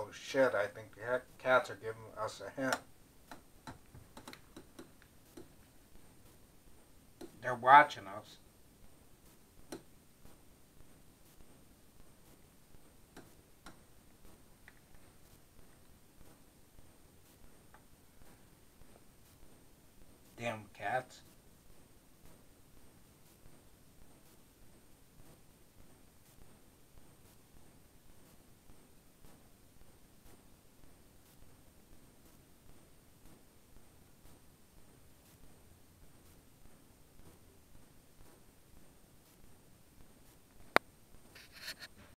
Oh shit, I think the cats are giving us a hint. They're watching us. Damn cats.